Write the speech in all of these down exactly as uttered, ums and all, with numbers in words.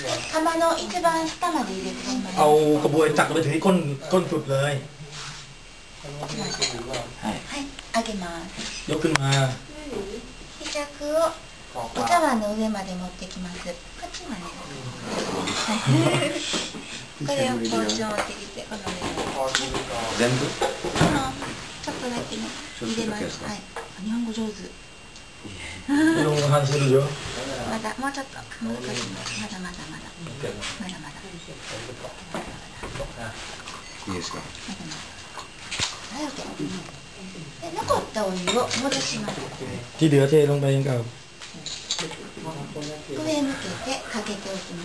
釜の一番下まで入れてもらいます。 เอากระบวยจักไปถึงก้นก้นสุดเลยはい上げます。 ยกขึ้นมาひしゃくをお茶碗の上まで持ってきます。こっちまで。これを包丁持ってきてこの上に。 全部？ このちょっとだけね入れます。はい。日本語上手。 日本語話せるよ。 まだもうちょっともう少しまだまだまだまだまだ。 いいですか？ まだまだ。はい、オッケー。で残ったお湯を戻します。 ที่เหลือเทลงไปกับ上向けてかけておきます。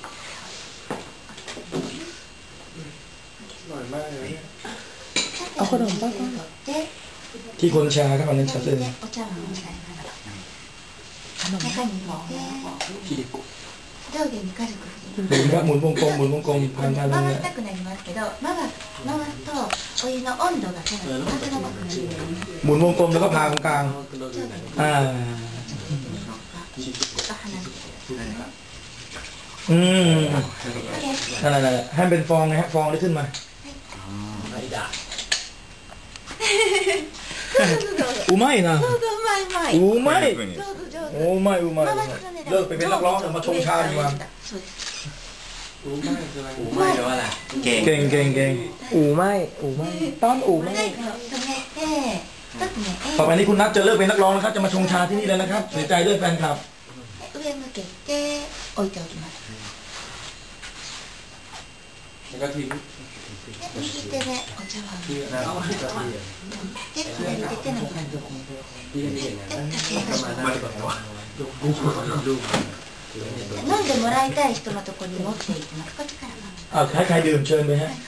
เอาขนมปังที่คนชาครับอันนั้นชัดเลยお茶碗を押さえます。中に入れて上下に軽く振ります。 หมุนครับหมุนวงกลมหมุนวงกลมพันพัน回したくなりますけど回回すとお湯の温度がさらに高くなります。 หมุนวงกลมแล้วก็พาตรงกลางอ่าอืมนั่นแหละให้เป็นฟองนะฮะฟองได้ขึ้นมาอูไม่นะอูไม่โอ้ไม่อูไม่เลิกไปเป็นนักร้องเดี๋ยวมาชงชาดีกว่าอูไม่หรือว่าอะไรเก่งเก่งเก่งเก่งอูไม่อูไม่ต้อนอูไม่ต่อไปนี้คุณนัทจะเลิกเป็นนักร้องนะครับจะมาชงชาที่นี่เลยนะครับเสียใจด้วยแฟนคลับ上向けて置いておきます。 แล้วก็ทิ้ง右手でお茶碗で左手手のひらで飲んでもらいたい人のところに持っていきます。こっちからอ่าให้ใครดื่มเชิญไปฮะ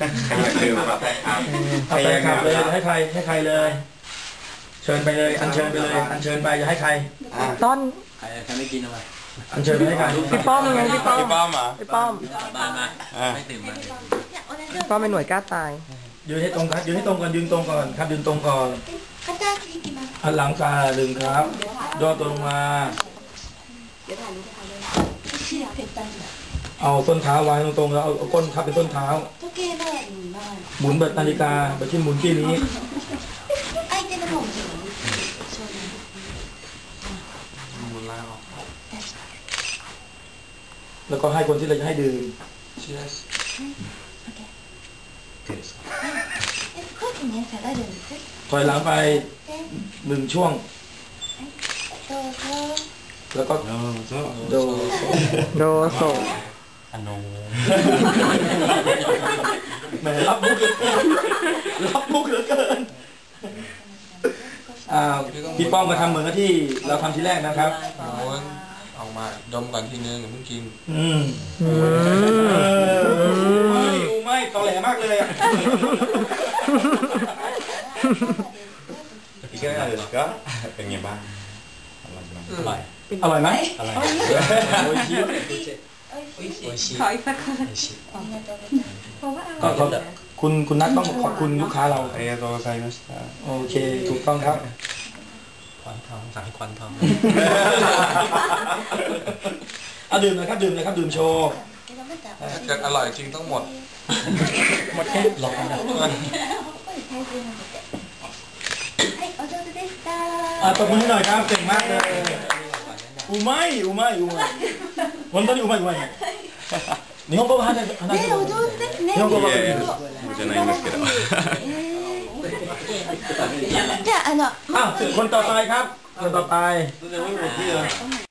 เอาแฟนคลับเลยให้ใครให้ใครเลยเชิญไปเลยอัญเชิญไปเลยอัญเชิญไปจะให้ใครต้นใครใครไม่กินเอาไปอัญเชิญไปให้ใครพี่ป้อมยังไงพี่ป้อมพี่ป้อมเหรอพี่ป้อมบ้านมาไม่ตื่นมาพี่ป้อมเป็นหน่วยกล้าตายยืนให้ตรงครับยืนให้ตรงก่อนยืนตรงก่อนครับยืนตรงก่อนอันหลังตาดึงครับย่อตัวลงมาเอาต้นเท้าวางตรงๆแล้วเอาก้นทับเป็นต้นเท้าหมุนแบบนาฬิกาแบบที่หมุนที่นี้แล้วก็ให้คนที่เราจะให้ดื่มถอยหลังไปหนึ่งช่วงแล้วก็โดโดโซอโนแหมรับมุกรับมุกเหลือเกินพี่ป้องมาทำเหมือนกับที่เราทำทีแรกนะครับเอามาดมก่อนทีนึงอย่าเพิ่งกินอืมไม่ไม่ตอแหลมากเลยอ่ะพี่ก็เลยก็เป็นไงบ้างอร่อยอร่อยไหมอร่อยโอ้ยชิขออีกสักคนก็คุณคุณนัทต้องขอบคุณลูกค้าเราありがとうございましたโอเคถูกต้องครับควันทองสายควันทองเอาดื่มเลยครับดื่มเลยครับดื่มโชว์เกิดอร่อยจริงต้องหมดหมดแค่หลอกกันอ่ะตบมือหน่อยครับเก่งมากเลยอูไม่อูไม่อูไม่วันนี้อูไม่อูไม่日本語は話せ日本語はじゃないんですけどじゃああのอ้าวคนต่อไปครับคนต่อไป